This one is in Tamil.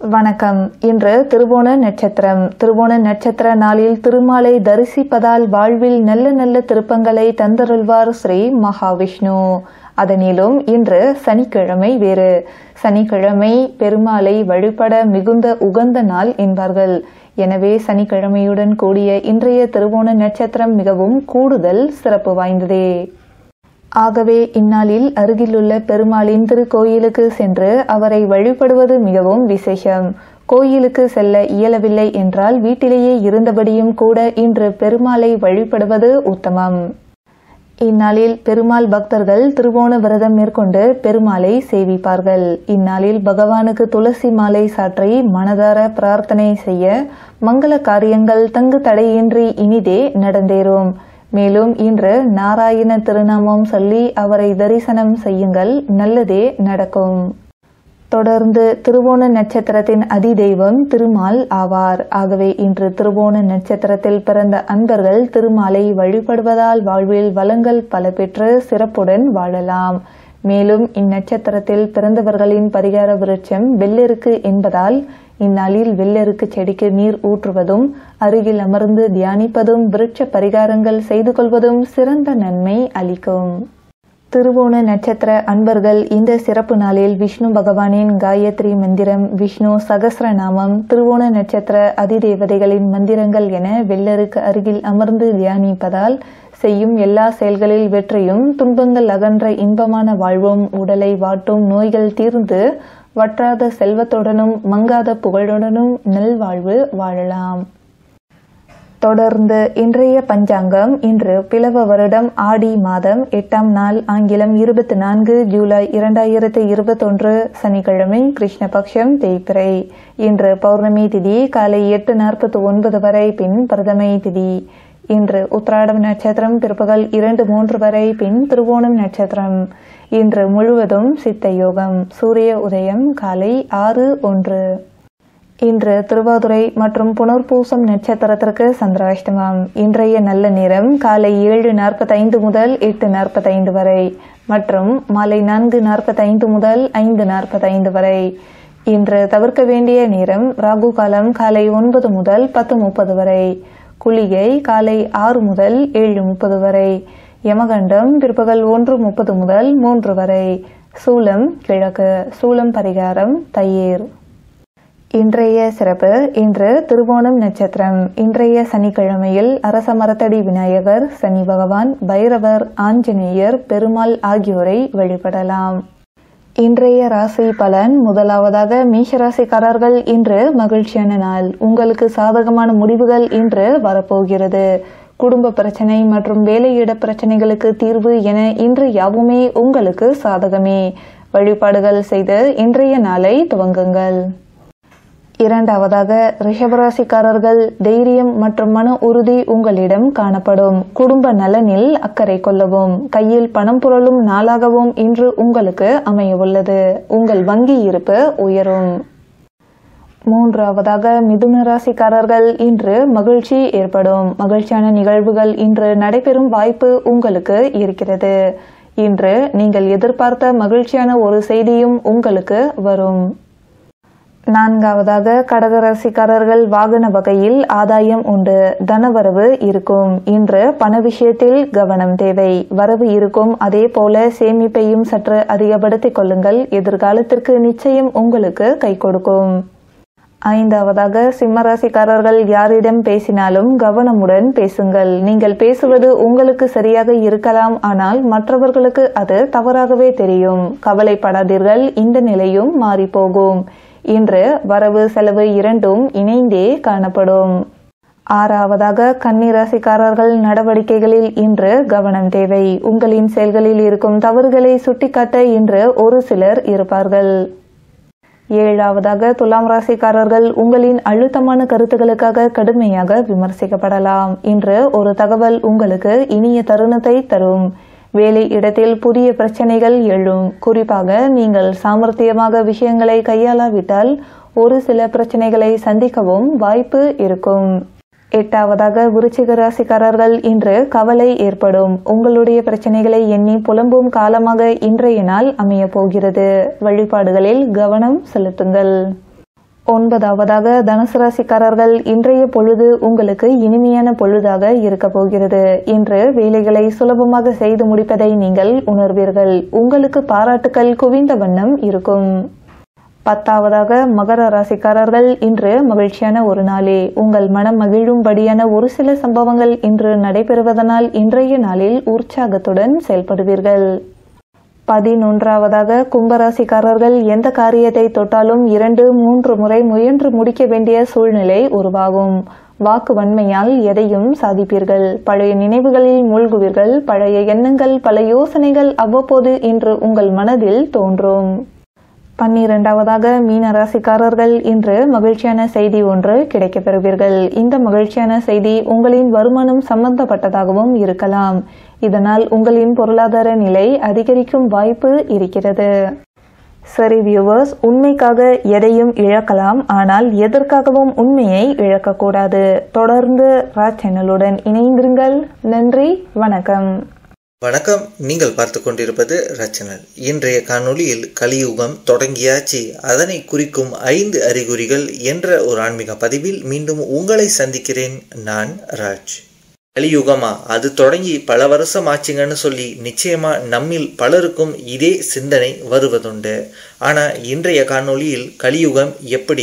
வணக்கம். இன்று திருவோண நட்சத்திரம். திருவோண நட்சத்திர நாளில் திருமாலை தரிசிப்பதால் வாழ்வில் நல்ல நல்ல திருப்பங்களை தந்தருள்வார் ஸ்ரீ மகாவிஷ்ணு. அதனிலும் இன்று சனிக்கிழமை வேறு. சனிக்கிழமை பெருமாளை வழிபட மிகுந்த உகந்த நாள் என்பார்கள். எனவே சனிக்கிழமையுடன் கூடிய இன்றைய திருவோண நட்சத்திரம் மிகவும் கூடுதல் சிறப்பு வாய்ந்ததே. ஆகவே இந்நாளில் அருகிலுள்ள பெருமாளின் திருக்கோயிலுக்கு சென்று அவரை வழிபடுவது மிகவும் விசேஷம். கோயிலுக்கு செல்ல இயலவில்லை என்றால் வீட்டிலேயே இருந்தபடியும் கூட இன்று பெருமாளை வழிபடுவது உத்தமம். இந்நாளில் பெருமாள் பக்தர்கள் திருவோண விரதம் மேற்கொண்டு பெருமாளை சேவிப்பார்கள். இந்நாளில் பகவானுக்கு துளசி மாலை சாற்றி மனதார பிரார்த்தனை செய்ய மங்கள காரியங்கள் தங்கு தடையின்றி இனிதே நடந்தேறும். மேலும் இன்று நாராயண திருநாமம் சொல்லி அவரை தரிசனம் செய்யுங்கள், நல்லதே நடக்கும். தொடர்ந்து திருவோண நட்சத்திரத்தின் அதிதெய்வம் திருமால் ஆவார். ஆகவே இன்று திருவோண நட்சத்திரத்தில் பிறந்த அன்பர்கள் திருமாலை வழிபடுவதால் வாழ்வில் வளங்கள் பல பெற்று சிறப்புடன் வாழலாம். மேலும் இந்நட்சத்திரத்தில் பிறந்தவர்களின் பரிகார விருட்சம் வெள்ளெருக்கு என்பதால் இந்நாளில் வெள்ளெருக்கு செடிக்கு நீர் ஊற்றுவதும் அருகில் அமர்ந்து தியானிப்பதும் விருட்ச பரிகாரங்கள் செய்து கொள்வதும் சிறந்த நன்மை அளிக்கும். திருவோண நட்சத்திர அன்பர்கள் இந்த சிறப்பு நாளில் விஷ்ணு பகவானின் காயத்ரி மந்திரம், விஷ்ணு சகஸ்ரநாமம், திருவோண நட்சத்திர அதிதேவதைகளின் மந்திரங்கள் என வெள்ளருக்கு அருகில் அமர்ந்து தியானிப்பதால் செய்யும் எல்லா செயல்களில் வெற்றியும், துன்பங்கள் அகன்ற இன்பமான வாழ்வும், உடலை வாட்டும் நோய்கள் தீர்ந்து வற்றாத செல்வத்துடனும் மங்காத புகழுடனும் நல்வாழ்வு வாழலாம். தொடர்ந்து இன்றைய பஞ்சாங்கம். இன்று பிலவ வருடம் ஆடி மாதம் 8ஆம் நாள், ஆங்கிலம் 24 ஜூலை 2021, சனிக்கிழமை, கிருஷ்ணபக்ஷம், தேய்பிறை. இன்று பௌர்ணமி திதி காலை 8:49 வரை, பின் பிரதமை திதி. இன்று உத்திராடம் நட்சத்திரம் பிற்பகல் 2:03 வரை, பின் திருவோணம் நட்சத்திரம். இன்று முழுவதும் சித்த யோகம். சூரிய உதயம் காலை 6:01. இன்று திருவாதுரை மற்றும் புனர்பூசம் நட்சத்திரத்திற்கு சந்திராஷ்டமம். இன்றைய நல்ல நேரம் காலை 7:45 முதல் 8:45 வரை மற்றும் மாலை 4:45 முதல் 5:45 வரை. இன்று தவிர்க்க வேண்டிய நேரம் ராகு காலம் காலை 9 முதல் 10:30 வரை, குளிகை காலை 6 முதல் 7:30 வரை, யமகண்டம் பிற்பகல் 1:30 முதல் 3 வரை, சூலம் கிழக்கு. சூலம் பரிகாரம் தயிர். இன்றைய சிறப்பு. இன்று திருவோணம் நட்சத்திரம். இன்றைய சனிக்கிழமையில் அரச மரத்தடி விநாயகர், சனி பகவான், பைரவர், ஆஞ்சநேயர், பெருமாள் ஆகியோரை வழிபடலாம். இன்றைய ராசி பலன். முதலாவதாக மேஷராசிக்காரர்கள் இன்று மகிழ்ச்சியான நாள். உங்களுக்கு சாதகமான முடிவுகள் இன்று வரப்போகிறது. குடும்ப பிரச்சனை மற்றும் வேலையிட பிரச்சனைகளுக்கு தீர்வு என இன்று யாவுமே உங்களுக்கு சாதகமே. வழிபாடுகள் செய்து இன்றைய நாளை துவங்குங்கள். இரண்டாவதாக ரிஷபராசிக்காரர்கள் தைரியம் மற்றும் மன உறுதி உங்களிடம் காணப்படும். குடும்ப நலனில் அக்கறை கொள்ளவும். கையில் பணம் புரளும் நாளாகவும் இன்று உங்களுக்கு அமைய உள்ளது. உங்கள் வங்கி இருப்பு உயரும். மூன்றாவதாக மிதுன ராசிக்காரர்கள் இன்று மகிழ்ச்சி ஏற்படும். மகிழ்ச்சியான நிகழ்வுகள் இன்று நடைபெறும் வாய்ப்பு உங்களுக்கு இருக்கிறது. இன்று நீங்கள் எதிர்பார்த்த மகிழ்ச்சியான ஒரு செய்தியும் உங்களுக்கு வரும். நான்காவதாக கடகராசிக்காரர்கள் வாகன வகையில் ஆதாயம் உண்டு. தனவரவு இருக்கும். இன்று பண விஷயத்தில் கவனம் தேவை. வரவு இருக்கும். அதே போல சேமிப்பையும் சற்று அதிகப்படுத்திக் கொள்ளுங்கள். எதிர்காலத்திற்கு நிச்சயம் உங்களுக்கு கை கொடுக்கும். ஐந்தாவதாக சிம்மராசிக்காரர்கள் யாரிடம் பேசினாலும் கவனமுடன் பேசுங்கள். நீங்கள் பேசுவது உங்களுக்கு சரியாக இருக்கலாம், ஆனால் மற்றவர்களுக்கு அது தவறாகவே தெரியும். கவலைப்படாதீர்கள், இந்த நிலையும் மாறிப்போகும். இன்று வரவு செலவு இரண்டும் இணைந்தே காணப்படும். ஆறாவதாக கன்னிராசிக்காரர்கள் நடவடிக்கைகளில் இன்று கவனம் தேவை. உங்களின் செயல்களில் இருக்கும் தவறுகளை சுட்டிக்காட்ட இன்று ஒரு சிலர் இருப்பார்கள். ஏழாவதாக துலாம் ராசிக்காரர்கள் உங்களின் அழுத்தமான கருத்துக்களுக்காக கடுமையாக விமர்சிக்கப்படலாம். இன்று ஒரு தகவல் உங்களுக்கு இனிய தருணத்தை தரும். வேலை இடத்தில் புதிய பிரச்சனைகள் எழும். குறிப்பாக நீங்கள் சாமர்த்தியமாக விஷயங்களை கையாளாவிட்டால் ஒரு சில பிரச்சனைகளை சந்திக்கவும் வாய்ப்பு இருக்கும். எட்டாவதாக விருச்சிக ராசிக்காரர்கள் இன்று கவலை ஏற்படும். உங்களுடைய பிரச்சனைகளை எண்ணி புலம்பும் காலமாக இன்றைய நாள் அமைய போகிறது. வழிபாடுகளில் கவனம் செலுத்துங்கள். ஒன்பதாவதாக தனுசு ராசிக்காரர்கள், இன்றைய பொழுது உங்களுக்கு இனிமையான பொழுதாக இருக்க போகிறது. இன்று வேலைகளை சுலபமாக செய்து முடிப்பதை நீங்கள் உணர்வீர்கள். உங்களுக்கு பாராட்டுக்கள் குவிந்த வண்ணம் இருக்கும். பத்தாவதாக மகர ராசிக்காரர்கள், இன்று மகிழ்ச்சியான ஒரு நாளே. உங்கள் மனம் மகிழும்படியான ஒரு சில சம்பவங்கள் இன்று நடைபெறுவதனால் இன்றைய நாளில் உற்சாகத்துடன் செயல்படுவீர்கள். 11ஆவதாக கும்பராசிக்காரர்கள், எந்த காரியத்தை தொட்டாலும் 2-3 முறை முயன்று முடிக்க வேண்டிய சூழ்நிலை உருவாகும். வாக்கு வன்மையால் எதையும் சாதிப்பீர்கள். பழைய நினைவுகளில் மூழ்குவீர்கள். பழைய எண்ணங்கள், பல யோசனைகள் அவ்வப்போது இன்று உங்கள் மனதில் தோன்றும். 12ஆவதாக மீன ராசிக்காரர்கள், இன்று மகிழ்ச்சியான செய்தி ஒன்று கிடைக்கப் பெறுவீர்கள். இந்த மகிழ்ச்சியான செய்தி உங்களின் வருமானம் சம்பந்தப்பட்டதாகவும் இருக்கலாம். இதனால் உங்களின் பொருளாதார நிலை அதிகரிக்கும் வாய்ப்பு இருக்கிறது. சரி வியூவர்ஸ், உண்மைக்காக எதையும் இழக்கலாம், ஆனால் எதற்காகவும் உண்மையை இழக்கக்கூடாது. தொடர்ந்து ராஜ் சேனலுடன் இணைந்திருங்கள். நன்றி, வணக்கம். வணக்கம். நீங்கள் பார்த்து கொண்டிருப்பது ராஜ் சேனல். இன்றைய காணொளியில் கலியுகம் தொடங்கியாச்சு, அதனை குறிக்கும் 5 அறிகுறிகள் என்ற ஒரு ஆன்மீக பதிவில் மீண்டும் உங்களை சந்திக்கிறேன். நான் ராஜ். கலியுகமா, அது தொடங்கி பல வருஷம் ஆச்சுங்கன்னு சொல்லி நிச்சயமா நம்மில் பலருக்கும் இதே சிந்தனை வருவதுண்டு. ஆனா இன்றைய காணொளியில் கலியுகம் எப்படி